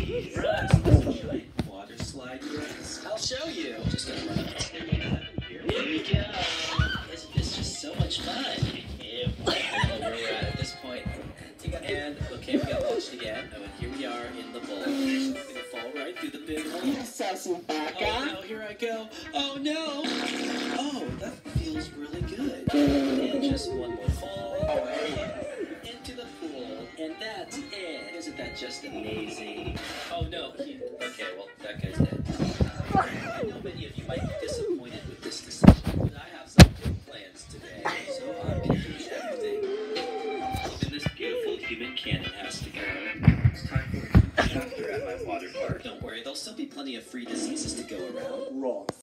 Giant water slide, yes. I'll show you. Just gonna run up the stairs here. Here we go. Isn't this just so much fun? Yeah. I don't know where we're at this point. And okay, we got launched again. Oh, and here we are in the bowl. I'm gonna fall right through the big hole. Oh no, here I go. Oh no. Oh, that feels really good. And just one more fall. Into the pool. And that's it. Isn't that just amazing? Oh no. Okay, well, that guy's dead. I know many of you might be disappointed with this decision, but I have some big plans today. So I'm gonna finish everything. Even this beautiful human cannon has to go. It's time for a chapter at my water park. Don't worry, there'll still be plenty of free diseases to go around. Wrong.